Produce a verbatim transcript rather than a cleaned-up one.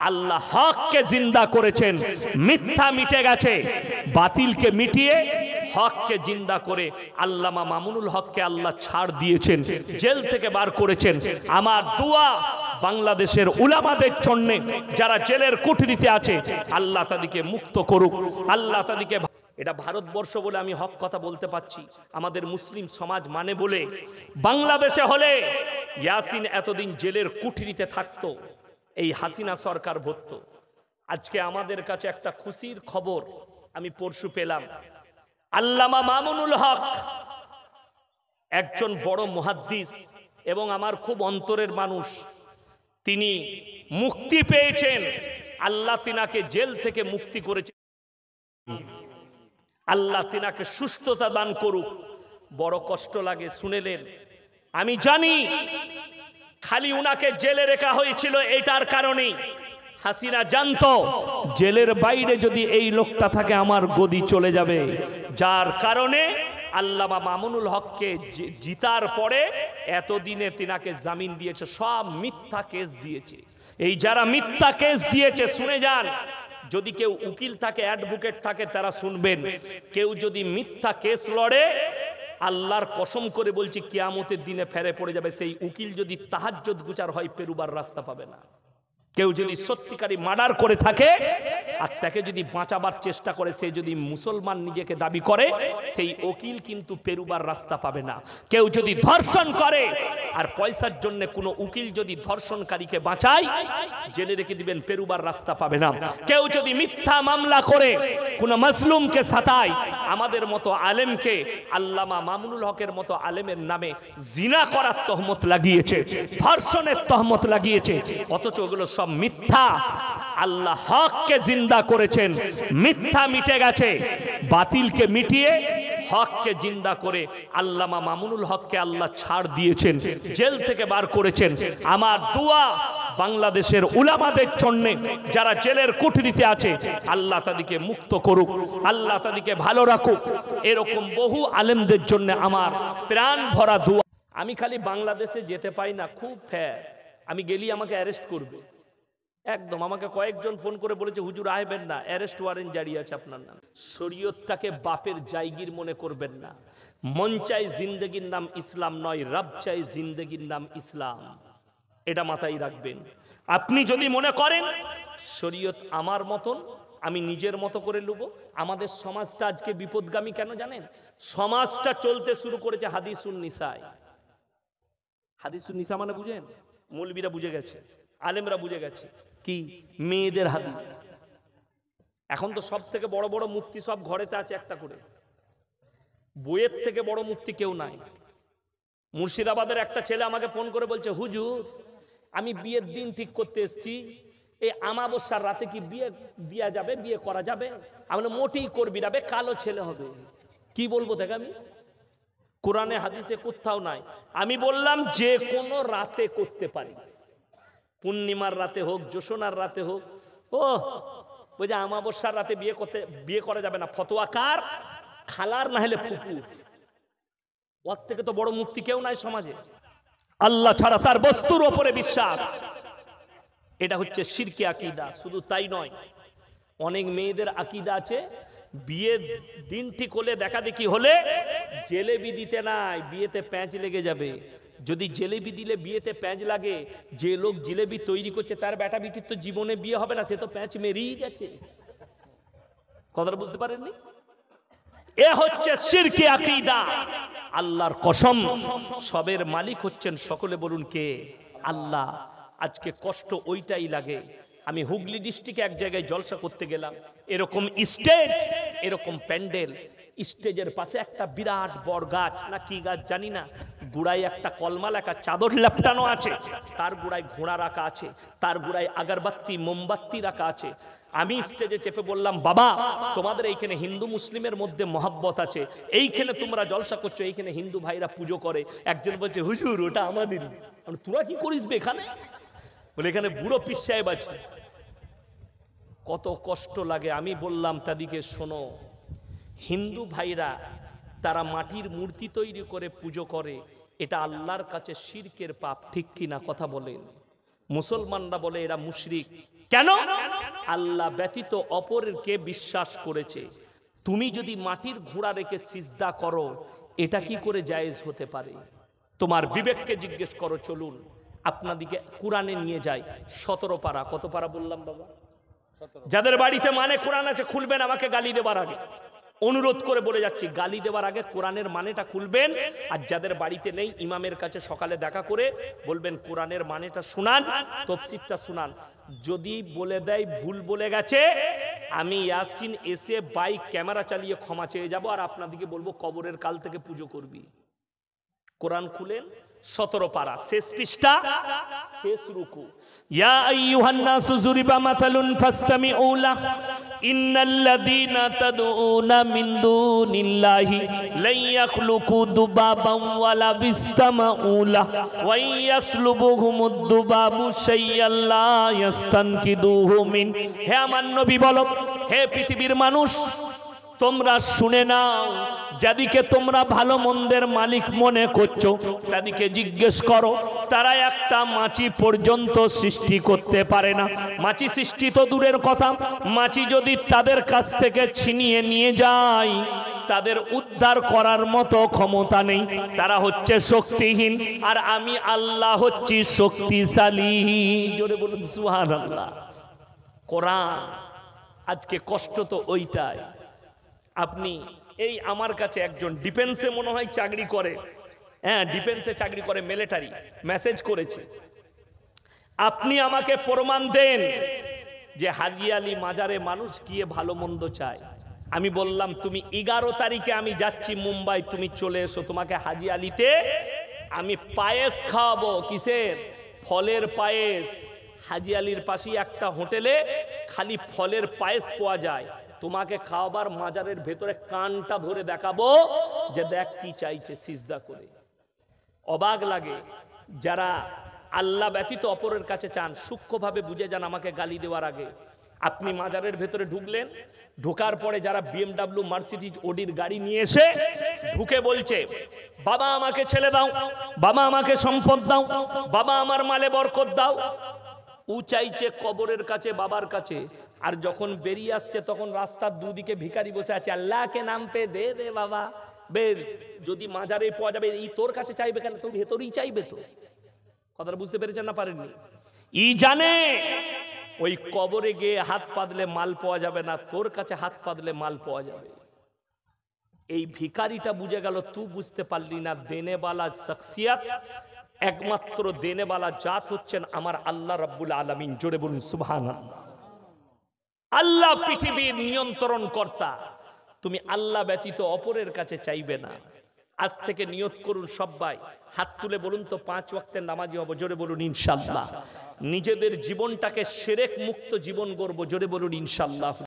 আল্লাহ হককে জিন্দা করেছেন, মিথ্যা মিটে গেছে, বাতিলকে মিটিয়ে হককে জিন্দা করে আল্লামা মামুনুল হককে আল্লাহ ছাড় দিয়েছেন, জেল থেকে বার করেছেন। আমার দোয়া বাংলাদেশের উলামাদের জন্য যারা জেলের কুঠরিতে আছে, আল্লাহ তাদেরকে মুক্ত করুক, আল্লাহ তাদেরকে। এটা ভারতবর্ষ বলে আমি হক কথা বলতে পারছি, আমাদের মুসলিম সমাজ মানে বলে। বাংলাদেশে হলে ইয়াসিন এতদিন জেলের কুঠরিতে থাকতো, এই হাসিনা সরকার ভরত। আজকে আমাদের কাছে একটা খুশির খবর আমি পরশু পেলাম, আল্লামা মামুনুল হক একজন বড় মুহাদ্দিস এবং আমার খুব অন্তরের মানুষ, তিনি মুক্তি পেয়েছেন। আল্লাহ তিনাকে জেল থেকে মুক্তি করেছেন, আল্লাহ তিনাকে সুস্থতা দান করুক। বড় কষ্ট লাগে শুনেলেন, আমি জানি খালি উনাকে জেলে রাখা হয়েছিল এটার কারণেই। হাসিনা জানতো জেলের বাইরে যদি এই লোকটা থাকে আমার গদি চলে যাবে, যার কারণে আল্লামা মামুনুল হককে জিতার পরে এতদিনে তিনাকে জামিন দিয়েছে। সব মিথ্যা কেস দিয়েছে, এই যারা মিথ্যা কেস দিয়েছে শুনে যান। যদি কেউ উকিল থাকে, অ্যাডভোকেট থাকে, তারা শুনবেন, কেউ যদি মিথ্যা কেস লড়ে, আল্লাহর কসম করে বলছি কিয়ামতের দিনে ফেরে পড়ে যাবে। সেই উকিল যদি তাহাজ্জুদ গুজার হয়, পেরুবার রাস্তা পাবে না। কেউ যদি সত্যিকারী মার্ডার করে থাকে আর তাকে যদি বাঁচাবার চেষ্টা করে, সে যদি মুসলমান নিজেকে দাবি করে, সেই উকিল কিন্তু পেরুবার রাস্তা পাবে না। কেউ যদি ধর্ষণ করে আর পয়সার জন্য কোনো উকিল যদি ধর্ষণকারীকে বাঁচায়, জেলে রেখে দিবেন, পেরুবার রাস্তা পাবে না। কেউ যদি মিথ্যা মামলা করে কোনো মাজলুমকে সাতায়, আমাদের মতো আলেমকে, আল্লামা মামুনুল হকের মতো আলেমের নামে জিনা করার তহমত লাগিয়েছে, ধর্ষণের তহমত লাগিয়েছে, অথচ ওগুলো সব মিথ্যা। আল্লাহ হককে জিন্দা করেছেন, মিথ্যা মিটে গেছে, বাতিলকে মিটিয়ে হককে জিন্দা করে আল্লামা মামুনুল হককে আল্লাহ ছাড় দিয়েছেন, জেল থেকে বার করেছেন। আমার দোয়া বাংলাদেশের উলামাদের জন্য যারা জেলের কুঠরিতে আছে, আল্লাহ তাদেরকে মুক্ত করুক, আল্লাহ তাদেরকে ভালো রাখুক। এরকম বহু আলেমদের জন্য আমার প্রাণ ভরা দোয়া। আমি খালি বাংলাদেশে যেতে পাই না, খুব ফ্যার, আমি গেলি আমাকে অ্যারেস্ট করবে একদম। আমাকে কয়েকজন ফোন করে বলেছে, হুজুর আইবেন না, অ্যারেস্ট ওয়ারেন্ট জারি আছে আপনার নাম। শরীয়তটাকে বাপের জায়গির মনে করবেন না। মন চাই জিন্দেগির নাম ইসলাম নয়, রব চাই জিন্দেগির নাম ইসলাম, এটা মাথায় রাখবেন। আপনি যদি মনে করেন শরীয়ত আমার মতন, আমি নিজের মতো করে নেব, আমাদের সমাজটা আজকে বিপদগামী কেন জানেন? সমাজটা চলতে শুরু করেছে হাদিসুন নিসায়। হাদিসুন নিসা মানে বুঝেন? মৌলবীরা বুঝে গেছে, আলেমরা বুঝে গেছে, কি মেয়েদের হাদিস। এখন তো সব থেকে বড় বড় মুফতি সব ঘরেতে আছে একটা করে, বইয়ের থেকে বড় মুফতি কেউ নাই। মুর্শিদাবাদের একটা ছেলে আমাকে ফোন করে বলছে, হুজুর আমি বিয়ের দিন ঠিক করতে এসেছি, এই আমাবস্যার রাতে কি বিয়ে দেওয়া যাবে, বিয়ে করা যাবে? আমি মোটেই করবি না, কালো ছেলে হবে। কি বলবো দেখ, আমি কোরআনে হাদিসে কোথাও নাই। আমি বললাম যে কোনো রাতে করতে পারি, পূর্ণিমার রাতে হোক, জোসনার রাতে হোক। ও বুঝে আমাবস্যার রাতে বিয়ে করতে বিয়ে করা যাবে না, ফতোয়া কার? খালার না হলে ফুপুর। ওর থেকে তো বড় মুফতি কেউ নাই সমাজে। আল্লাহ ছাড়া তার বস্তুর ওপরে বিশ্বাস, এটা হচ্ছে শিরকে আকীদা। শুধু তাই নয়, অনেক মেয়েদের আকীদা আছে, বিয়ে দিন ঠিক হলে দেখা দেখি হলে জেলেবি দিতে নাই, বিয়েতে প্যাঁচ লেগে যাবে। যদি জেলেবি দিলে বিয়েতে প্যাঁচ লাগে, যে লোক জিলেবি তৈরি করছে তার বেটা বিটির তো জীবনে বিয়ে হবে না, সে তো প্যাঁচ মেরেই গেছে। কথাটা বুঝতে পারেননি? এ হচ্ছে শিরকে আকীদা। আল্লাহর কসম, সবের মালিক হচ্ছেন, সকলে বলুন কে? আল্লাহ। আজকে কষ্ট ওইটাই লাগে। আমি হুগলি ডিস্ট্রিক্টে এক জায়গায় জলসা করতে গেলাম, এরকম স্টেজ, এরকম প্যান্ডেল, স্টেজের পাশে একটা বিরাট বড় গাছ না কি গাছ জানি না, গুড়ায় একটা কলমা লেখা চাদর লেপটানো আছে, তার গুড়ায় ঘোড়া রাখা আছে, তার গুড়ায় আগরবাতি মোমবাতি রাখা আছে। আমি স্টেজে চেপে বললাম, বাবা তোমাদের এইখানে হিন্দু মুসলিমের মধ্যে মহব্বত আছে, এইখানে তোমরা জলসা করছো, এইখানে হিন্দু ভাইরা পুজো করে। একজন বলছে, হুজুর ওটা আমাদেরই। তোরা কি করিস বে এখানে? বলে এখানে বুড়ো পীর সাহেব আছে। কত কষ্ট লাগে। আমি বললাম তাদিকে, শোনো, হিন্দু ভাইরা তারা মাটির মূর্তি তৈরি করে পুজো করে, এটা আল্লাহর কাছে শিরকের পাপ, ঠিক কিনা কথা বলেন? মুসলমানরা বলে এরা মুশরিক, কেন? আল্লাহ ব্যতীত অপরকে বিশ্বাস করেছে। তুমি যদি মাটির ঘোড়া রেখে সিজদা করো, এটা কি করে জায়েজ হতে পারে? তোমার বিবেককে জিজ্ঞেস করো। চলুন আপনাদিকে কোরআনে নিয়ে যাই। সতেরো পারা, কত পারা বললাম বাবা? যাদের বাড়িতে মানে কোরআন আছে খুলবেন আমাকে গালি দেবার আগে, অনুরোধ করে বলে যাচ্ছি, গালি দেওয়ার আগে কোরআনের মানেটা খুলবেন। আর যাদের বাড়িতে নেই ইমামের কাছে সকালে দেখা করে বলবেন কোরআনের মানেটা শুনান, তফসিরটা শুনান। যদি বলে দেয় ভুল বলে গেছে, আমি ইয়াসিন এসে বাইক ক্যামেরা চালিয়ে ক্ষমা চেয়ে যাব, আর আপনাদেরকে বলবো কবরের কাল থেকে পুজো করবি। কোরআন খুলেন, সতেরো পারা, শেষ পৃষ্ঠা, শেষ রুকু। ইয়া আইয়ুহান নাসু যুরিবা মাসালুন ফাসতামিউ লাহ ইন্নাল্লাযীনা তাদউনা মিন দুনিল্লাহি লা ইয়াখলুকু দুবাবান ওয়ালা বিসতামাউ লাহ ওয়া ইয়াসলুবুহুমুদ দুবাবু শাইয়ান লা ইয়াস্তানকিদুহু মিন। হে আমার নবী বলো, হে পৃথিবীর মানুষ, তোমরা শুনে নাও, যাদিকে তোমরা ভালো মন্দের মালিক মনে করছো তাদিকে জিজ্ঞেস করো, তারা একটা মাছি পর্যন্ত সৃষ্টি করতে পারে না। মাছি সৃষ্টি তো দূরের কথা, মাছি যদি তাদের কাছ থেকে ছিনিয়ে নিয়ে যায়, তাদের উদ্ধার করার মতো ক্ষমতা নেই। তারা হচ্ছে শক্তিহীন, আর আমি আল্লাহ হচ্ছি শক্তিশালী। জোরে বলুন সুবহানাল্লাহ। কোরআন। আজকে কষ্ট তো ওইটাই। আপনি এই আমার কাছে একজন ডিফেন্সে মনে হয় চাকরি করে, হ্যাঁ ডিফেন্সে চাকরি করে, মিলিটারি, মেসেজ করেছে, আপনি আমাকে প্রমাণ দেন যে হাজী আলী মাজারে মানুষ গিয়ে ভালো মন্দ চায়। আমি বললাম তুমি এগারো তারিখে আমি যাচ্ছি মুম্বাই, তুমি চলে এসো, তোমাকে হাজী আলীতে আমি পায়েস খাওয়াবো। কিসের? ফলের পায়েস। হাজী আলীর পাশে একটা হোটেলে খালি ফলের পায়েস পাওয়া যায়, তোমাকে খাওয়াবার মাজারের ভেতরে কানটা ধরে দেখাবো যে দেখ কি চাইছে সিজদা করে। অবাক লাগে যারা আল্লাহ ব্যতীত অপরের কাছে চান, সূক্ষ্মভাবে বুঝে যান আমাকে গালি দেওয়ার আগে। আপনি মাজারের ভেতরে ঢুকলেন, ঢোকার পরে যারা বিএমডাব্লিউ মার্সিডিজ ওডির গাড়ি নিয়ে এসে ঢুকে বলছে বাবা আমাকে ছেলে দাও, বাবা আমাকে সম্পদ দাও, বাবা আমার মালে বরকত দাও, ও চাইছে কবরের কাছে, বাবার কাছে। আর যখন বেরিয়ে আসছে তখন রাস্তার দুদিকে ভিখারি বসে আছে, আল্লাহকে নাম পে দে দে বাবা, বের যদি মাজারে পাওয়া যাবে, এই তোর কাছে চাইবে কেন? তোর ভেতরেই চাইবে তো। কথাটা বুঝতে পেরেছেন না পারেননি? ই জানে ওই কবরে গিয়ে হাত পাতলে মাল পাওয়া যাবে না, তোর কাছে হাত পাতলে মাল পাওয়া যাবে। এই ভিখারিটা বুঝে গেল, তুই বুঝতে পারলি না। দেনেওয়ালা শখসিয়ত, একমাত্র দেনেওয়ালা জাত হচ্ছেন আমার আল্লাহ রাব্বুল আলামিন। জোরে বলুন সুবহানাল্লাহ। আল্লাহ পৃথিবীর নিয়ন্ত্রণ কর্তা। তুমি আল্লাহ ব্যতীত অপরের কাছে চাইবে না। আজ থেকে নিয়ত করুন সবাই, হাত তুলে বলুন তো পাঁচ ওয়াক্তের নামাজি হব। জোরে বলুন ইনশাআল্লাহ। নিজেদের জীবনটাকে শিরক মুক্ত জীবন গড়ব। জোরে বলুন ইনশাআল্লাহ।